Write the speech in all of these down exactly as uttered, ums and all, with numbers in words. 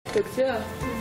გექცია?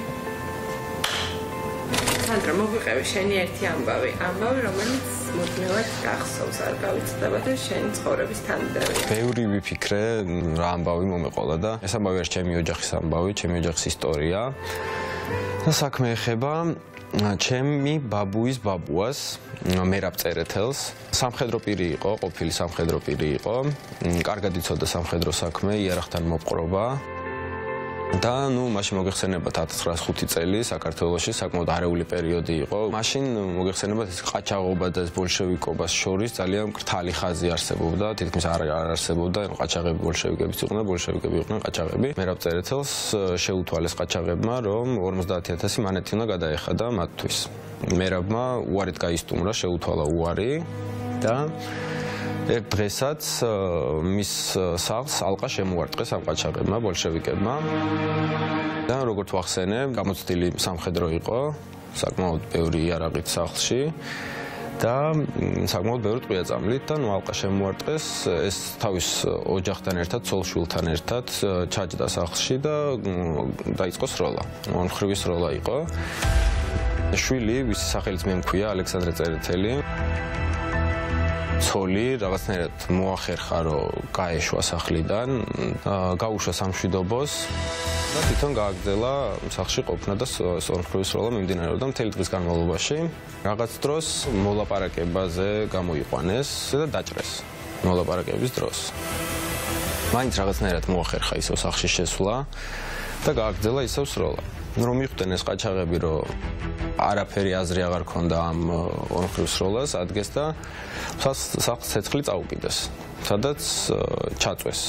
სანდრა, მოგვიყევი შენი ერთი ამბავი, ამბავი, რომელიც მუდმივად გახსოვს, არ გავიცდება და შენი ცხოვრების თანმიმდევრია. ბევრი ვიფიქრე, რა ამბავი მომეყოლა და ეს ამბავი არის ჩემი ოჯახის ამბავი, ჩემი ოჯახის ისტორია. და საქმე ეხება ჩემი ბაბუის ბაბუას, მერაბ წერეთელს. სამხედრო პირი იყო, ყოფილი სამხედრო პირი იყო. კარგად იცოდა სამხედრო საქმე, იარაღთან მოპყრობა. და ნუ მაშინ მოგეხსენებათ ათას ცხრაასი ხუთი წელი საქართველოში საკმაოდ არეული პერიოდი იყო. მაშინ მოგეხსენებათ ეს ყაჩაღობა და ეს ბოლშევიკობას შორის ძალიან მკრთალი ხაზი არსებობდა, თითქმის არ არსებობდა, ყაჩაღები ბოლშევიკებიც იყვნენ, ბოლშევიკები იყვნენ ყაჩაღები. მერაბ წერეთელს შეუთვალეს ყაჩაღებმა, რომ ორმოცდაათი ათასი მანეთი უნდა გადაეხადა მათთვის. მერაბმა უარით გაისტუმრა, შეუთვალა უარი და ერთ დღესაც მის სახლს ალყა შემოარტყეს ამ ყაჩაღებმა, ბოლშევიკებმა. და როგორც ვახსენე, გამოცდილი სამხედრო იყო, საკმაოდ ბევრი იარაღით სახლში და საკმაოდ ბევრი ტყვია-წამლით და ნუ ალყა შემოარტყეს, ეს თავის ოჯახთან ერთად, ცოლ-შვილთან ერთად ჩაჯდა სახლში და დაიწყო სროლა. ორმხრივი სროლა იყო. შვილი, ვისი სახელიც მე მქვია, ალექსანდრე წერეთელი. ცოლი რაღაცნაირად მოახერხა, რომ გაეშვა სახლიდან, გაუშვა სამშვიდობოს და თვითონ გააგრძელა სახლში ყოფნა და ორმხრივი სროლა მიმდინარეობდა მთელი დღის განმავლობაში. რაღაც დროს მოლაპარაკებაზე გამოიყვანეს და დაჭრეს მოლაპარაკების დროს. მაინც რაღაცნაირად მოახერხა ისევ სახლში შესვლა და გააგრძელა ისევ სროლა. რომ მიხვდნენ ეს ყაჩაღები, რომ არაფერი აზრი აღარ ქონდა ამ ორმხრივ სროლას, ადგეს და სახლს ცეცხლი წაუკიდეს, სადაც ჩაწვეს.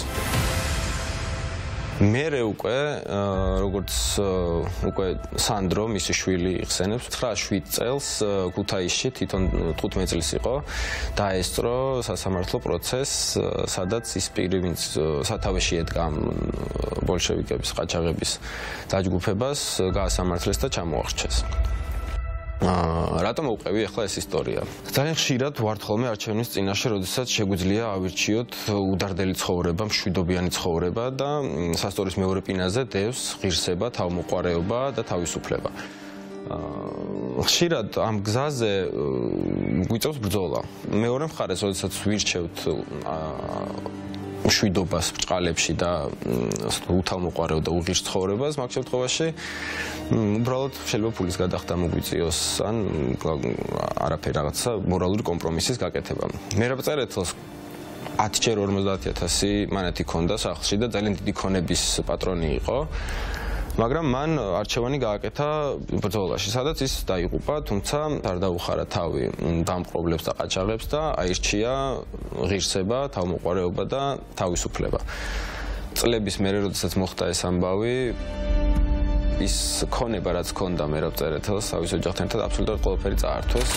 მერე უკვე, როგორც უკვე სანდრო, მისი შვილი იხსენებს, ცხრაას-შვიდ წელს ქუთაისში, თვითონ თხუთმეტი წლის იყო, დაესწრო სასამართლო პროცესს, სადაც ის პირი, ვინც სათავეში ედგა ბოლშევიკების ყაჩაღების დაჯგუფებას, გაასამართლეს და ჩამოახრჩეს. რატომ მოვყევი ახლა ეს ისტორია? ძალიან ხშირად ვართ ხოლმე არჩევნის წინაშე, როდესაც შეგვიძლია ავირჩიოთ უდარდელი ცხოვრება, მშვიდობიანი ცხოვრება და სასტორის მეორე პინაზე დევს ღირსება, თავმოყვარეობა და თავისუფლება. ხშირად ამ გზაზე გვიწევს ბრძოლა. მეორე მხარეს, როდესაც ვირჩევთ მშვიდობას ბრჭყალებში და უთავმოყვარეო და უღირს ცხოვრებას, მაგ შემთხვევაში უბრალოდ შეიძლება ფულის გადახდა მოგვიწიოს, ან არაფერი რაღაცა მორალური კომპრომისის გაკეთება. მერაბ წერეთელს ათჯერ ორმოცდაათი ათასი მანეთი ჰქონდა სახლში და ძალიან დიდი ქონების პატრონი იყო. მაგრამ მან არჩევანი გააკეთა ბრძოლაში, სადაც ის დაიღუპა, თუმცა არ დაუხარა თავი დამპყრობლებს და ყაჩაღებს და აირჩია ღირსება, თავმოყვარეობა და თავისუფლება. წლების მერე, როდესაც მოხდა ეს ამბავი, ის ქონება, რაც ჰქონდა მერაბ წერეთელს, თავის ოჯახთან ერთად აბსოლუტურად ყველაფერი წაართვეს.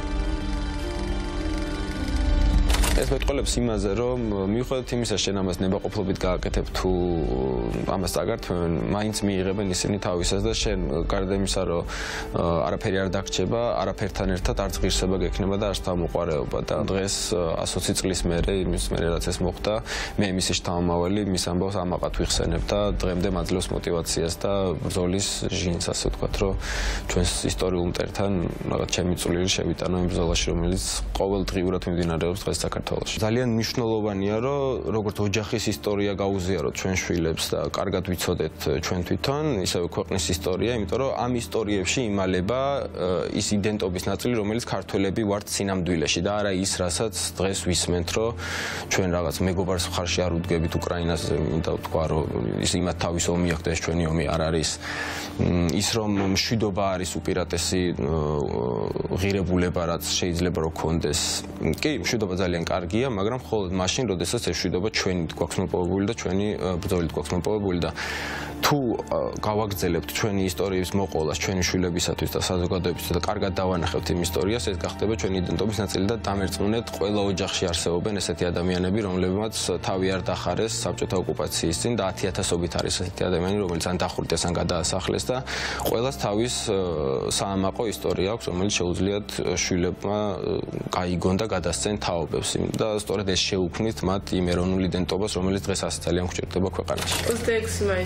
ეს მეტყველებს იმაზე, რომ მიუხედავად იმისა, შენ ამას ნებაყოფლობით გააკეთებ თუ ამას წაგართმევენ, მაინც მიიღებენ ისინი თავისას და შენ გარდა იმისა, რომ არაფერი არ დაგრჩება, არაფერთან ერთად არც ღირსება გექნება და არც თავმოყვარეობა და დღეს ასოცი წლის მერე, იმის მერე რაც ეს მოხდა, მე მისი შთამომავალი, მის ამბავს ამაყად ვიხსენებ და დღემდე მაძლევს мотивაციას და ბრძოლის ჟინს, ასე ვთქვათ, რომ ჩვენს ისტორიულ მტერთან რაღაც ჩემი წვლილი შევიტანო იმ ბრძოლაში, რომელიც ყოველდღიურად მიმდინარეობს დღეს საქართველოში. ძალიან მნიშვნელოვანია, რომ როგორც ოჯახის ისტორია გაუზიაროთ ჩვენ შვილებს და კარგად ვიცოდეთ ჩვენ თვითონ, ისევე ქვეყნის ისტორია, იმიტომ რომ ამ ისტორიებში იმალება ის იდენტობის ნაწილი, რომელიც ქართველები ვართ სინამდვილეში და არა ის, რასაც დღეს ვისმენთ, რომ ჩვენ რაღაც მეგობარს მხარში არ უდგებით უკრაინაზე, მინდა ვთქვა, რომ ის იმათ თავის ომი აქვს და ეს ჩვენი ომი არ არის. ის რომ მშვიდობა არის უპირატესი ღირებულება, რაც შეიძლება რომ გქონდეს. კი, მშვიდობა ძალიან კარგია, მაგრამ მხოლოდ მაშინ, როდესაც ეს მშვიდობა ჩვენი გვაქვს მოპოვებული და ჩვენი ბრძოლით გვაქვს მოპოვებული და თუ გავაგრძელებთ ჩვენი ისტორიის მოყოლას ჩვენი შვილებისათვის და საზოგადოებისთვის და კარგად დავანახებთ იმ ისტორიას, ეს გახდება ჩვენი იდენტობის ნაწილი და დამერწმუნეთ, ყველა ოჯახში არსებობენ ესეთი ადამიანები, რომლებმაც თავი არ დახარეს საბჭოთა ოკუპაციის წინ და ათი ათასობით არის ესეთი ადამიანები, რომელიც ან დახვრიტეს, ან გადაასახლეს და ყველას თავის საამაყო ისტორია აქვს, რომელიც შეუძლიათ შვილებმა გაიგონ და გადასცენ თაობებს და სწორედ ეს შეუქმნით მათ იმ ეროვნულ იდენტობას, რომელიც დღეს ასე ძალიან გვჭირდება ქვეყანაში. ოცდაექვსი მაისი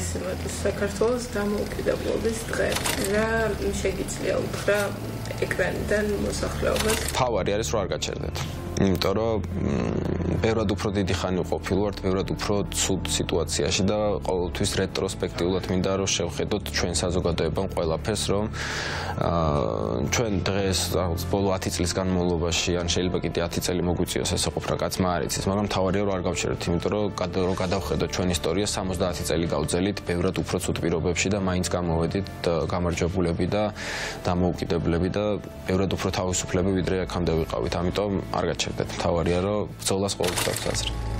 საქართველოს დამოუკიდებლობის დღე. რა შეგიძლია უთხრა ეკრანიდან მოსახლეობას? თავარი არის რომ არ გაჩერდეთ. იმიტომ რომ ბევრად უფრო დიდი ხანი ყოფილვართ, ბევრად უფრო ცუდ სიტუაციაში და ყოველთვის რეტროსპექტიულად მინდა რომ შევხედოთ ჩვენ საზოგადოებამ ყველაფერს, რომ ჩვენ დღეს ბოლო ათი წლის განმავლობაში, ან შეიძლება კიდე ათი წელი მოგვიწიოს ესე ყოფნა კაცმა არ იცის, მაგრამ თავარია რომ არ გავჩერდეთ, იმიტომ რომ რომ გადავხედოთ ჩვენ ისტორია სამოცდაათი წელი გავძელით ბევრად უფრო ცუდ პირობებში და მაინც გამოვედით გამარჯვებულები და დამოუკიდებლები და ბევრად უფრო თავისუფლები ვიდრე აქამდე ვიყავით. ამიტომ არ გაჩერდეთ. თავარია რომ ბრძოლას ყოველთვის აქვს აზრი.